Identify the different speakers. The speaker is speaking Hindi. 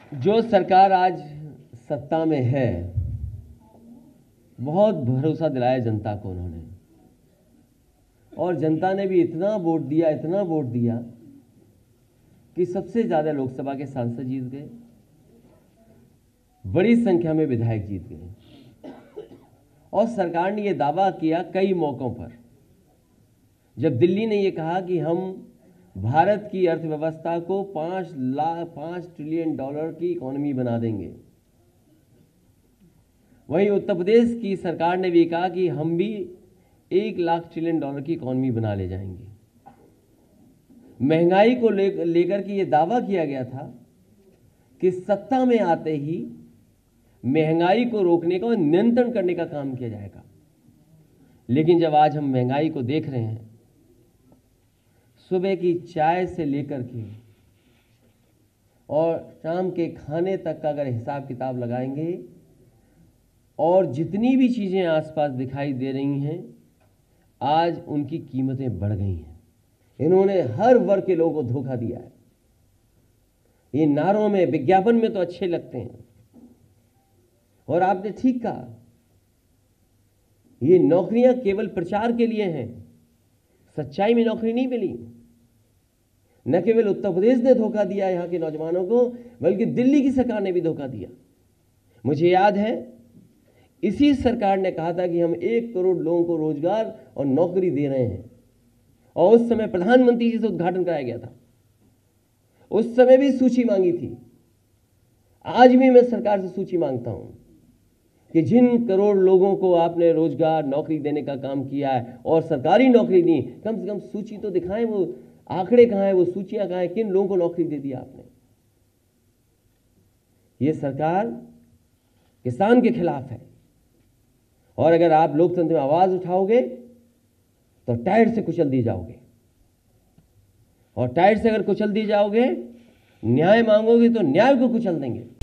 Speaker 1: जो सरकार आज सत्ता में है, बहुत भरोसा दिलाया जनता को उन्होंने, और जनता ने भी इतना वोट दिया कि सबसे ज़्यादा लोकसभा के सांसद जीत गए, बड़ी संख्या में विधायक जीत गए। और सरकार ने यह दावा किया कई मौकों पर, जब दिल्ली ने यह कहा कि हम भारत की अर्थव्यवस्था को 5 ट्रिलियन डॉलर की इकोनॉमी बना देंगे, वहीं उत्तर प्रदेश की सरकार ने भी कहा कि हम भी 1 लाख ट्रिलियन डॉलर की इकोनॉमी बना ले जाएंगे। महंगाई को लेकर के ये दावा किया गया था कि सत्ता में आते ही महंगाई को रोकने का और नियंत्रण करने का काम किया जाएगा। लेकिन जब आज हम महंगाई को देख रहे हैं, सुबह की चाय से लेकर के और शाम के खाने तक का अगर हिसाब किताब लगाएंगे, और जितनी भी चीज़ें आसपास दिखाई दे रही हैं, आज उनकी कीमतें बढ़ गई हैं। इन्होंने हर वर्ग के लोगों को धोखा दिया है। ये नारों में, विज्ञापन में तो अच्छे लगते हैं, और आपने ठीक कहा, ये नौकरियां केवल प्रचार के लिए हैं। सच्चाई में नौकरी नहीं मिली। न केवल उत्तर प्रदेश ने धोखा दिया यहां के नौजवानों को, बल्कि दिल्ली की सरकार ने भी धोखा दिया। मुझे याद है, इसी सरकार ने कहा था कि हम 1 करोड़ लोगों को रोजगार और नौकरी दे रहे हैं, और उस समय प्रधानमंत्री जी से उद्घाटन कराया गया था। उस समय भी सूची मांगी थी। आज भी मैं सरकार से सूची मांगता हूं कि जिन करोड़ लोगों को आपने रोजगार, नौकरी देने का काम किया है और सरकारी नौकरी दी, कम से कम सूची तो दिखाएं। वो आंकड़े कहां हैं, वो सूचियां कहां हैं, किन लोगों को नौकरी दे दी आपने। ये सरकार किसान के खिलाफ है, और अगर आप लोकतंत्र में आवाज उठाओगे तो टायर से कुचल दिए जाओगे, और टायर से अगर कुचल दिए जाओगे, न्याय मांगोगे तो न्याय को कुचल देंगे।